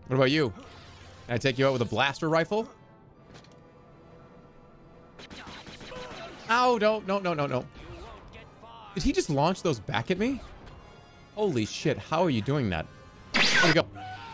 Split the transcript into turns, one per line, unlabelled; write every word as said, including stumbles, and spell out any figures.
What about you? Can I take you out with a blaster rifle? Ow, no, no, no, no, no. Did he just launch those back at me? Holy shit, how are you doing that? There we go.